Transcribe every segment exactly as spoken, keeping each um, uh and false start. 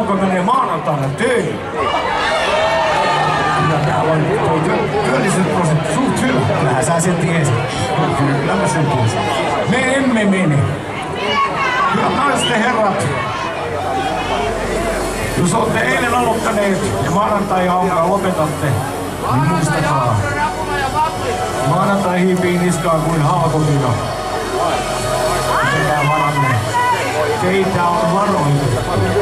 kuka menee maanantaina töihin. Kyllä täällä on työllisyysprosentti suht hyvä. Kyllähän sä sen tiesit. Kyllä mä sen tiesin. Me emme mene. Hyvät naiset ja herrat. Jos olette eilen aloittaneet ja maanantai-aamuna lopetatte, niin muistakaa. Maanantai hiipii niskaan kuin haakonina. Pitäkää varanne. Teitä on varoitettu.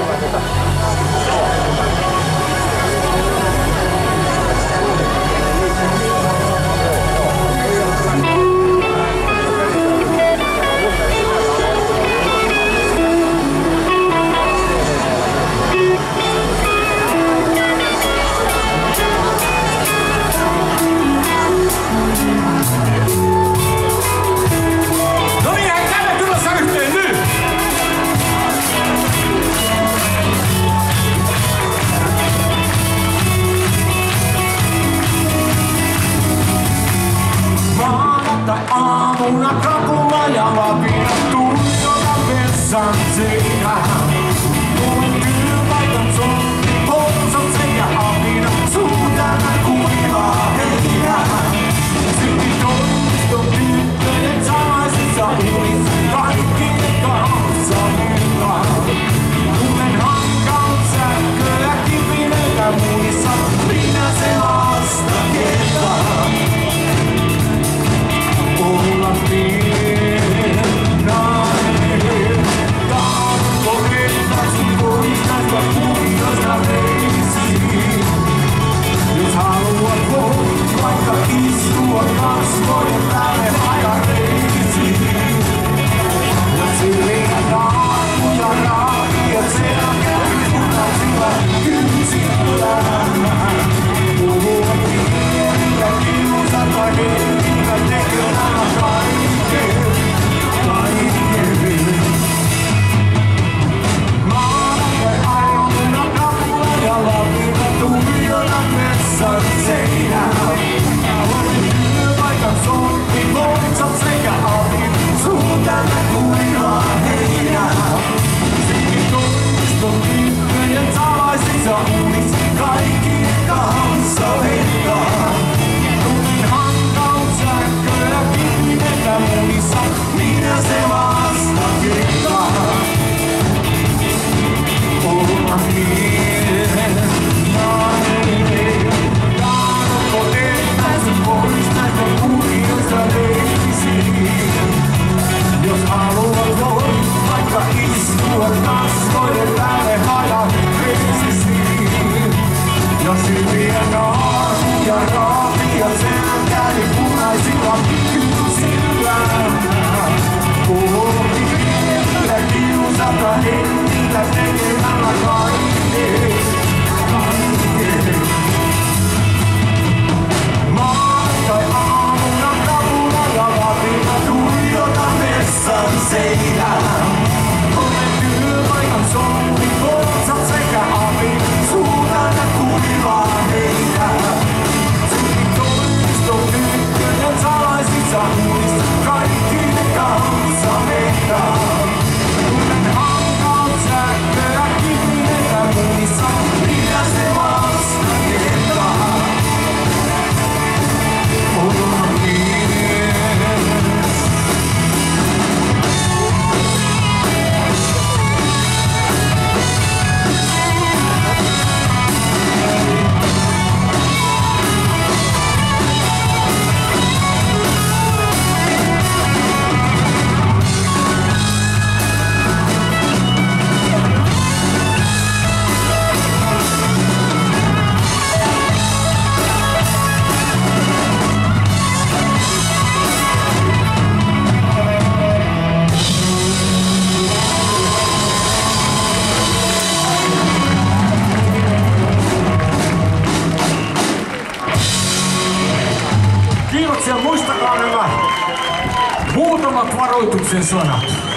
Aamuna kapulla ja lapina tuijota vessan seinään. Tulen työpaikan zombie, polsat sekä apina, suutana kuivaa heinää. Silti toimiston tyttöjen salaisissa unissa, kaikkien kanssa illaan. Tunnen hankaut sähköä kipineitä muissa, minä se lasta ketään. Olla pieni nainen, tahto ettäisi pois näistä kuvioista reisiin. Jos haluat voit vaikka istua kasvojen päälle ajan reisiin. Ja silmiä naakkuja raahia selkään punaisilla kynsillään. Puhua pienillä kiusata henkilö tekee nämä kaikkein, kaikkein. Maanantai-aamuna kapula ja lapina tuijota messan seinään. Työpaikan sortti, loitsat sekä apin, suutana kuivaa heinää. Silti toimiston tyttöjen salaisissa unissa, kaikkien kanssa lentaa. Tunnen hankaut sähköä kipinetä munissa, minä se vasta ketään. Olla miehen nainen, tahto ettäisi pois näistä kuvioista leikisiin. Jos haluat voit vaikka istua kasvojen päälle hajan reisisiin. Ja syviä naakuja raapia selkäni punaisilla kynsillään. Kohti pienellä kiusata hengillä tekemällä kaikkeen, kaikkeen. Maanantai-aamuna kapula ja lapina tuijota messan seinään. Olen työpaikan zombi, polsat sekä apin, suutana kuivaa heinää. Silti toimiston tyttöjen salaisissa unissa, kaikki ne kanssa mennään. Tunnen hankaut sähköä kipinetä munissa, minä se vasta ketään. Olla mies. Kiitoksia, muistakaa nämä muutamat varoituksen sanat.